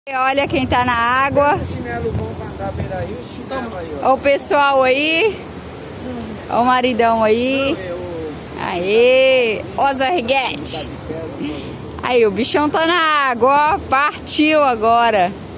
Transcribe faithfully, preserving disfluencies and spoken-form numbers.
Olha quem tá na água. Olha o pessoal aí. Olha o maridão aí. Aê! Ó, Zarriguete. Aí, o bichão tá na água, ó. Partiu agora.